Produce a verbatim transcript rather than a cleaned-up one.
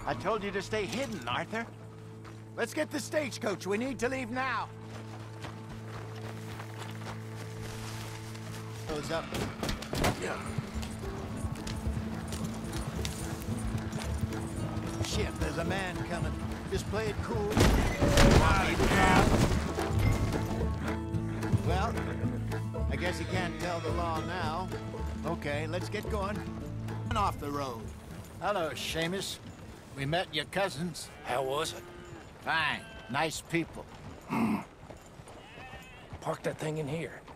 I told you to stay hidden, Arthur. Let's get the stagecoach. We need to leave now. Goes up. Yeah. Shit, there's a man coming. Just play it cool. Well, I guess you can't tell the law now. Okay, let's get going. Off the road. Hello, Seamus. We met your cousins. How was it? Fine. Nice people. Park that thing in here.